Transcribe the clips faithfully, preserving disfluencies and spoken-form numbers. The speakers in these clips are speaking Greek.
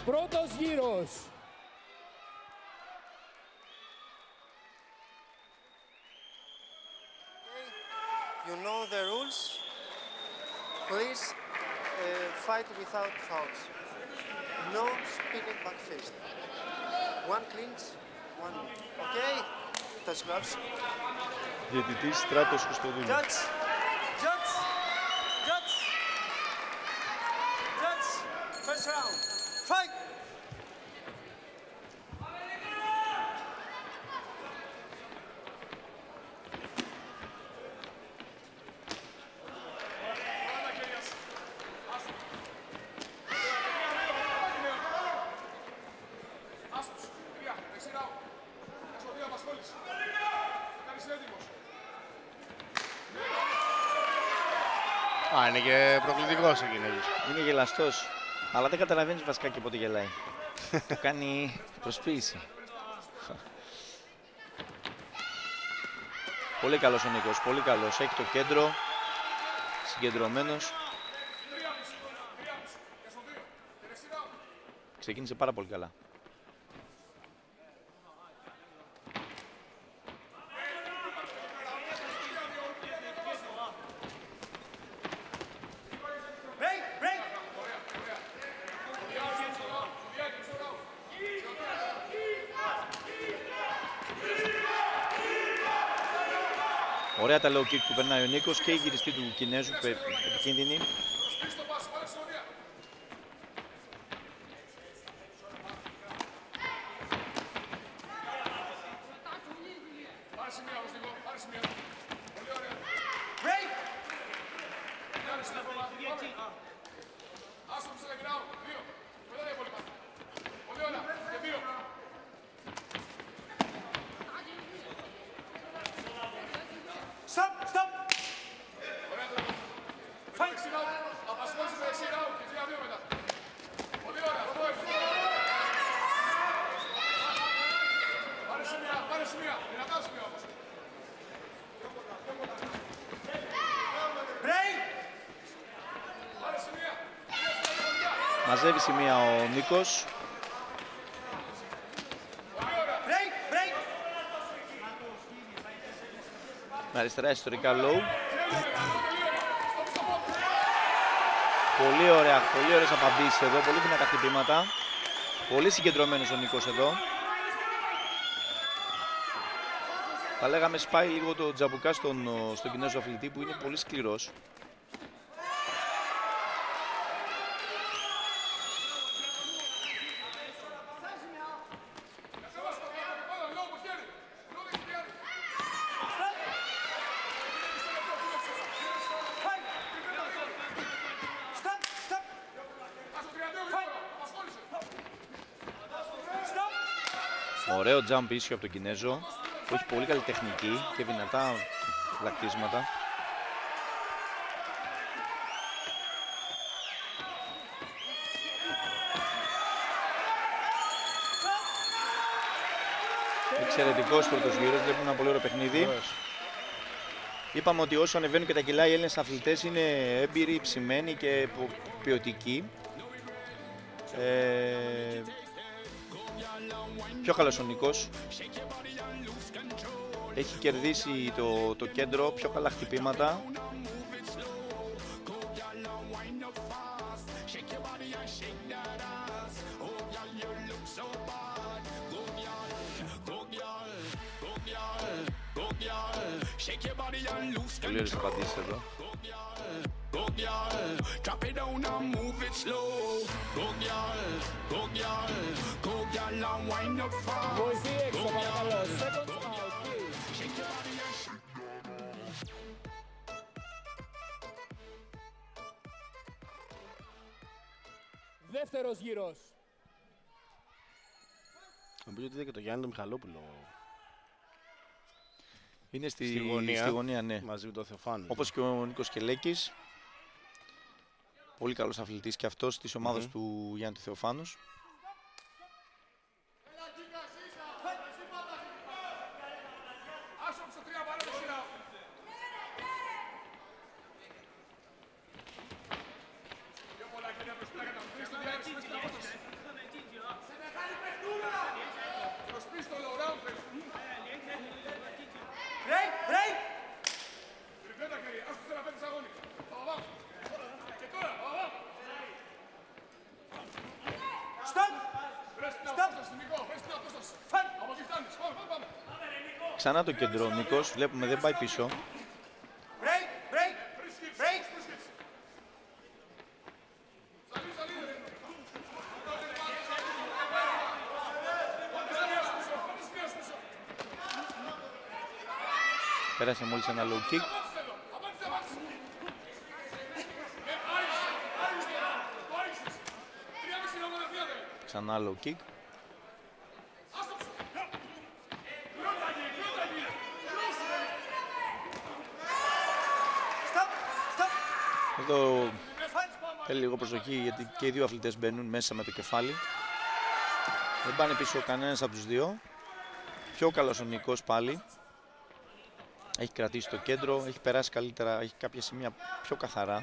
Πρώτος γύρος. You know the rules. Please uh, fight without fouls. No spinning back fist. One clinch, one. Okay? Touch gloves. Διαιτητής Στράτος Χριστοδούλου. Judge! Judge! Judge! Judge! First round. Fight! Α, είναι και προκλητικός ο Κινέζος. Είναι γελαστός, αλλά δεν καταλαβαίνεις βασικά και πότε γελάει. Του κάνει προσποίηση. Πολύ καλός ο Νίκος, πολύ καλός. Έχει το κέντρο, συγκεντρωμένος. Ξεκίνησε πάρα πολύ καλά. Ωραία τα low kick που περνάει ο Νίκος και η γυριστή του Κινέζου επικίνδυνη. Μαζεύει σημεία ο Νίκος. Με αριστερά ιστορικά low. Πολύ ωραία, πολύ ωραίες απαντήσεις εδώ, πολύ δυνατά χτυπήματα. Πολύ συγκεντρωμένος ο Νίκος εδώ. Θα λέγαμε σπάει λίγο το τζαμπουκά στον, στον Κινέζο αθλητή που είναι πολύ σκληρός. Ωραίο jump ίσιο από τον Κινέζο, που έχει πολύ καλή τεχνική και δυνατά λακτίσματα. Εξαιρετικός πρώτος γύρος, βλέπουμε ένα πολύ ωραίο παιχνίδι. Είπαμε ότι όσο ανεβαίνουν και τα κιλά οι Έλληνες αθλητές είναι έμπειροι, ψημένοι και ποιοτικοί. Ε... Πιο καλός ο Νίκος. Έχει κερδίσει το, το κέντρο, πιο καλά χτυπήματα. Πολύ ωραίες απαντήσεις εδώ. Drop it down and move it slow. Go girl, go girl, go girl and wind up fast. Voice έξω παρακαλώ. Second out, please. Shake your body and shake that ass. Δεύτερος γύρος. Νομίζω ότι είδα και το Γιάννη τον Μιχαλόπουλο. Είναι στη, στη, γωνία, στη γωνία, ναι. Μαζί με τον Θεοφάνο. Όπως και ο Νίκος Κελέκης. Πολύ καλός αθλητής και αυτός της ομάδας mm-hmm. του Γιάννη του Θεοφάνους. Ξανά το κέντρο ο Νίκος, βλέπουμε δεν πάει πίσω. Break, break, break. Πέρασε μόλις ένα low kick. Ξανά low kick. Εδώ θέλει λίγο προσοχή γιατί και οι δύο αθλητές μπαίνουν μέσα με το κεφάλι. Δεν πάνε πίσω κανένας από τους δύο. Πιο καλός ο Νίκος πάλι. Έχει κρατήσει το κέντρο, έχει περάσει καλύτερα, έχει κάποια σημεία πιο καθαρά.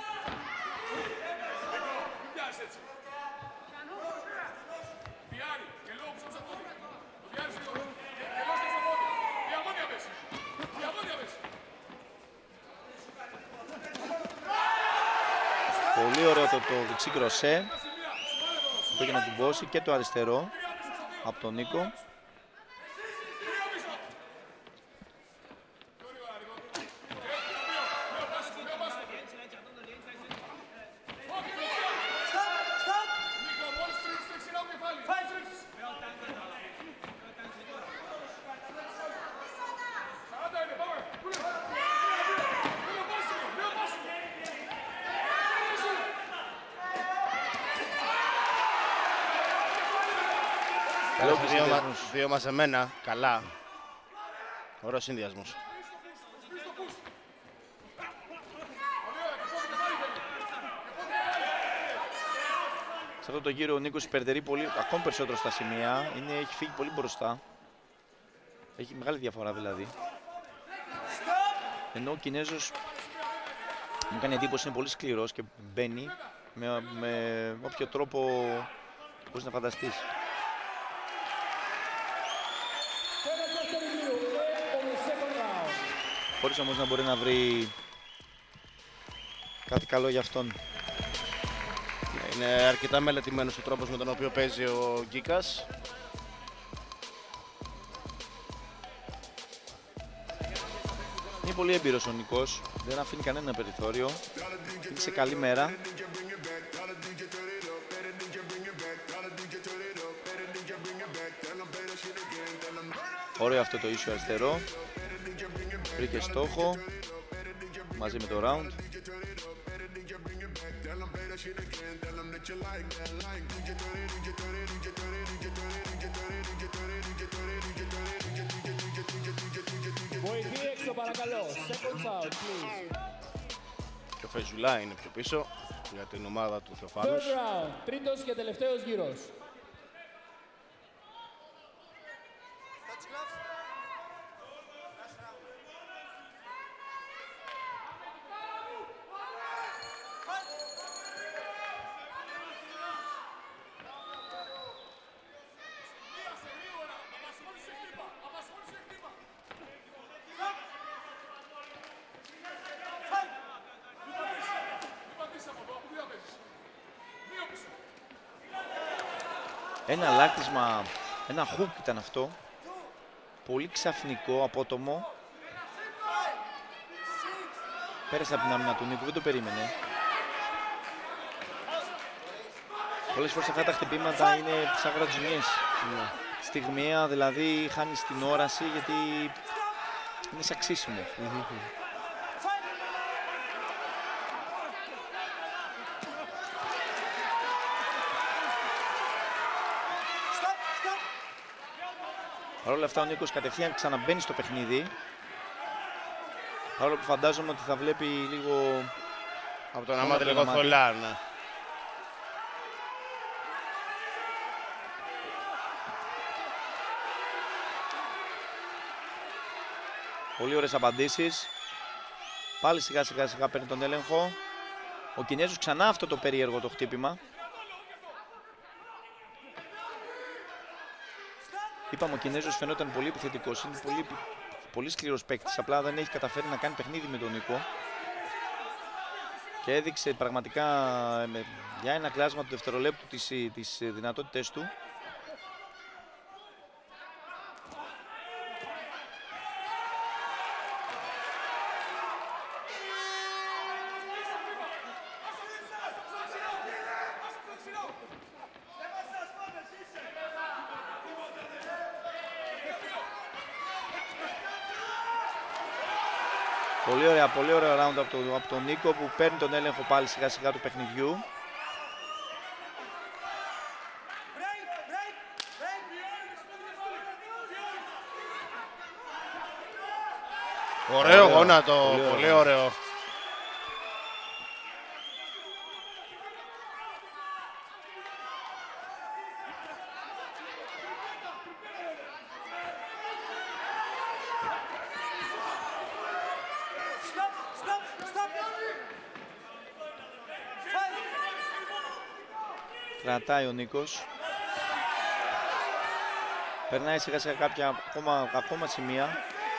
Πολύ ωραίο το, το δεξί κροσέ που πήγε να κουμπώσει και το αριστερό από τον Νίκο. Δύο μαζεμένα, καλά. Ωραίος συνδυασμός. Σε αυτό το γύρο ο Νίκος υπερτερεί πολύ, ακόμη περισσότερο στα σημεία. Είναι, έχει φύγει πολύ μπροστά. Έχει μεγάλη διαφορά δηλαδή. Ενώ ο Κινέζος μου κάνει εντύπωση, είναι πολύ σκληρός και μπαίνει με, με όποιο τρόπο μπορείς να φανταστείς. Χωρίς όμως να μπορεί να βρει κάτι καλό για αυτόν. Είναι αρκετά μελετημένος ο τρόπος με τον οποίο παίζει ο Γκίκας. Είναι πολύ έμπειρος ο Νικός, δεν αφήνει κανένα περιθώριο. Είναι σε καλή μέρα. Ωραίο αυτό το ίσιο αριστερό. Βρήκε στόχο μαζί με το round. Βοηθή έξω παρακαλώ. Seconds out, please. Και ο Φεζουλά είναι πιο πίσω για την ομάδα του Θεοφάνους. Third round, τρίτος και τελευταίος γύρος. Ένα αλλάκτισμα, ένα hook ήταν αυτό. Πολύ ξαφνικό, απότομο. Πέρασε από την άμυνα του Νίκου, δεν το περίμενε. Πολλές φορές αυτά τα χτυπήματα είναι σαν γρατζουνιές. Yeah. Στιγμιαία, δηλαδή χάνεις την όραση γιατί είναι σαν ξύσιμο. Mm-hmm. Παρ' όλα αυτά ο Νίκος κατευθείαν ξαναμπαίνει στο παιχνίδι. Παρόλο που φαντάζομαι ότι θα βλέπει λίγο... Από τον Αμάτι λίγο θολά, ναι. Πολύ ωραίες απαντήσεις. Πάλι σιγά σιγά σιγά παίρνει τον έλεγχο. Ο Κινέζος ξανά αυτό το περίεργο το χτύπημα. Είπαμε, ο Κινέζος φαινόταν πολύ επιθετικός, είναι πολύ, πολύ σκληρός παίκτης, απλά δεν έχει καταφέρει να κάνει παιχνίδι με τον Νίκο. Και έδειξε πραγματικά με, για ένα κλάσμα του δευτερολέπτου τις, τις δυνατότητες του. Πολύ ωραία, πολύ ωραίο round από τον, από τον Νίκο που παίρνει τον έλεγχο πάλι σιγά σιγά του παιχνιδιού. Ωραίο Ωραίο. γόνατο, Πολύ πολύ ωραίο. ωραίο. Stop, stop, stop. Fight. Κρατάει ο Νίκος. Περνάει σιγά σιγά κάποια ακόμα, ακόμα σημεία.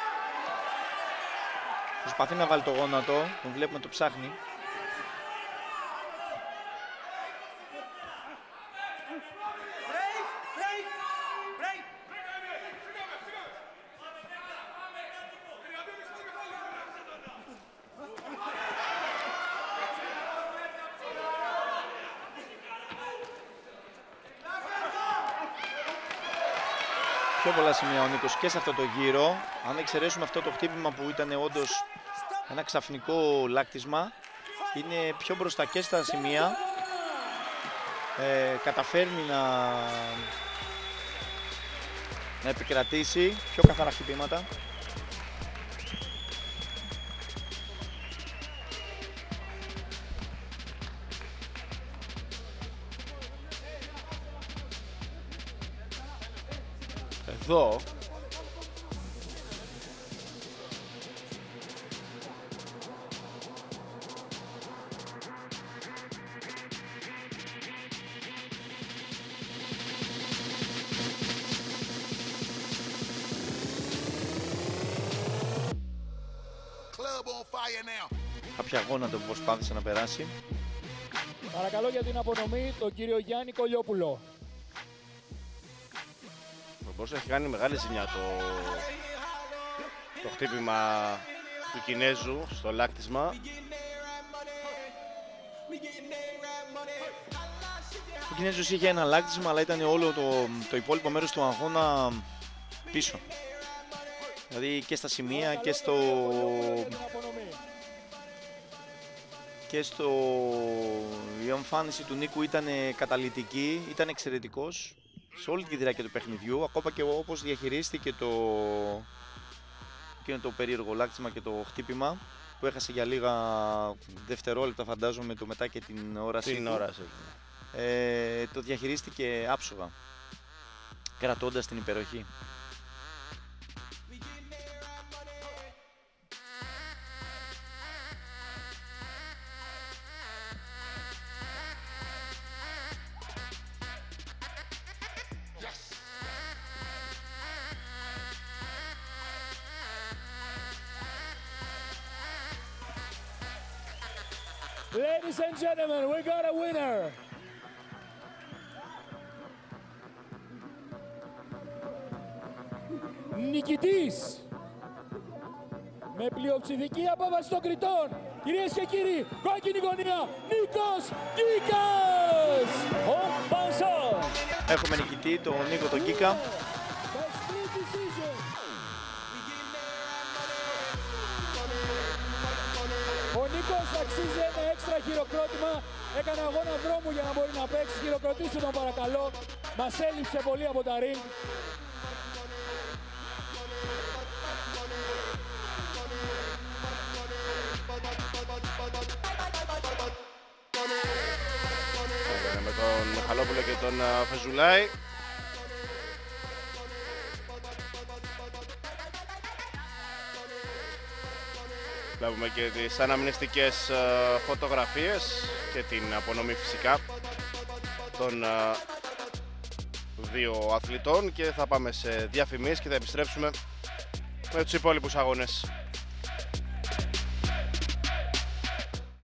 Προσπαθεί να βάλει το γόνατο, τον βλέπουμε το ψάχνει. Break, break, break. Πιο πολλά σημεία ο Νίκος και σε αυτό το γύρο. Αν εξαιρέσουμε αυτό το χτύπημα που ήταν όντως ένα ξαφνικό λάκτισμα, είναι πιο μπροστά και στα σημεία. Ε, καταφέρνει να, να επικρατήσει πιο καθαρά χτυπήματα. Εδώ Κάποια γόνατο που προσπάθησε να περάσει. Παρακαλώ για την απονομή τον κύριο Γιάννη Κολιόπουλο. Πώς έχει κάνει μεγάλη ζημιά το, το χτύπημα του Κινέζου στο λάκτισμα. Ο Κινέζος είχε ένα λάκτισμα, αλλά ήταν όλο το, το υπόλοιπο μέρος του αγώνα πίσω. Δηλαδή και στα σημεία και στο, και στο... η εμφάνιση του Νίκου ήταν καταλυτική, ήταν εξαιρετικός σε όλη τη διάρκεια του παιχνιδιού, ακόμα και όπως διαχειρίστηκε το, και το περίεργο λάκτισμα και το χτύπημα που έχασε για λίγα δευτερόλεπτα, φαντάζομαι, το μετά και την όραση Την του. όραση. Ε, το διαχειρίστηκε άψογα, κρατώντας την υπεροχή. Ladies and gentlemen, we got a winner. Νικητής με πλειοψηφική απόφαση των κριτών, κυρίες και κύριοι, κόκκινη γωνία, Νίκος Γκίκας! Ο Πανσόν! Έχουμε νικητή τον Νίκο τον Γκίκα. Ο Νίκος αξίζει ένα έξτρα χειροκρότημα. Έκανε αγώνα δρόμου για να μπορεί να παίξει. Χειροκροτήστε τον παρακαλώ. Μας έλειψε πολύ από τα ring. Με τον Μιχαλόπουλο και τον uh, Φεζουλάη. Βλέπουμε και τις αναμνηστικές uh, φωτογραφίες και την απονομή φυσικά των uh, δύο αθλητών και θα πάμε σε διαφημίσεις και θα επιστρέψουμε με τους υπόλοιπους αγώνες.